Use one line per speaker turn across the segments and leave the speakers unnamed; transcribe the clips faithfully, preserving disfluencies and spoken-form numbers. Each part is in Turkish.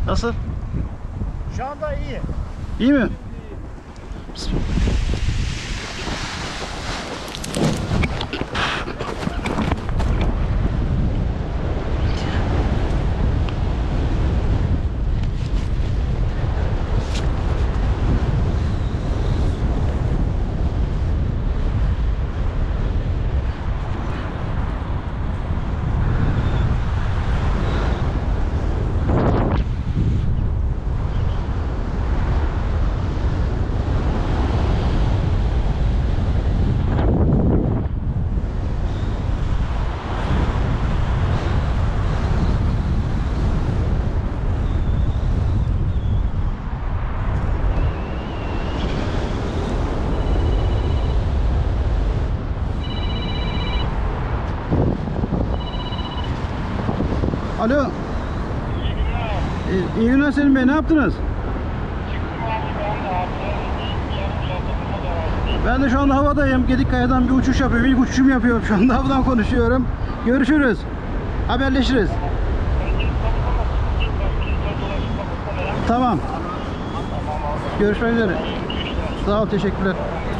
Nasıl?
Şu anda iyi.
İyi mi? Alo.
İyi günler.
İyi, iyi günler Selim Bey. Ne yaptınız?
Çıktım abi ben de abi. Yarım saatte burada aradım.
Ben de şu anda havadayım. Gedikkaya'dan bir uçuş yapıyorum. İlk uçuşumu yapıyorum. Şu anda havadan konuşuyorum. Görüşürüz. Haberleşiriz. Tamam. Görüşmek üzere. Sağ ol. Teşekkürler.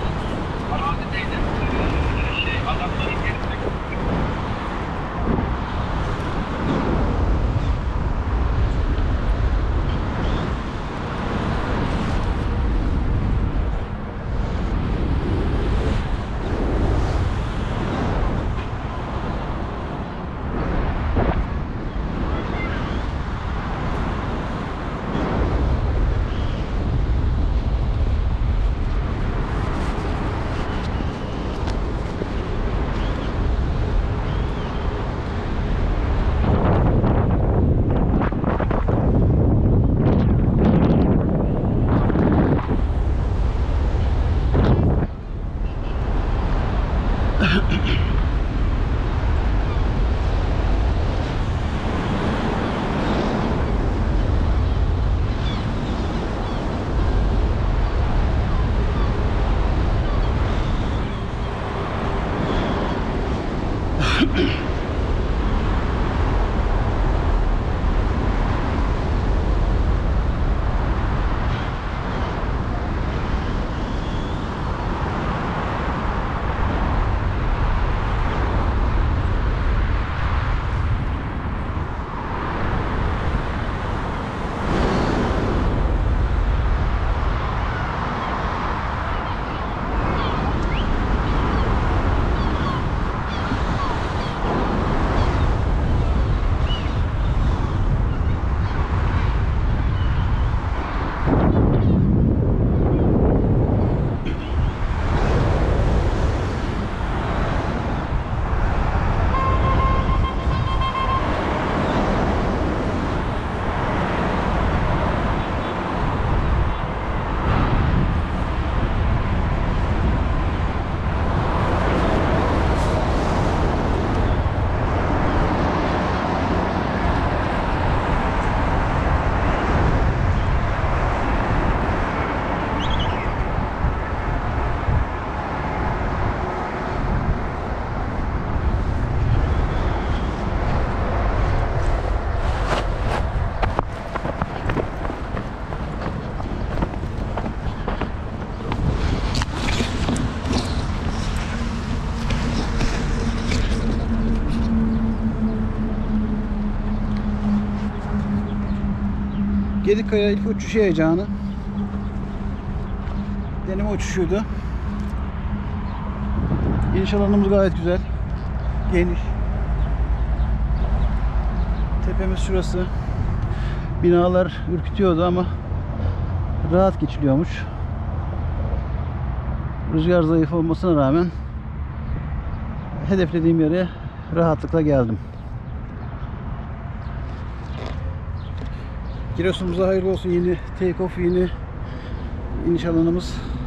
Gedikkaya ilk uçuş heyecanı. Deneme uçuşuydu. İniş alanımız gayet güzel. Geniş. Tepemiz şurası. Binalar ürkütüyordu ama rahat geçiliyormuş. Rüzgar zayıf olmasına rağmen hedeflediğim yere rahatlıkla geldim. Giresun'umuza hayırlı olsun. Yeni take off, yeni iniş alanımız.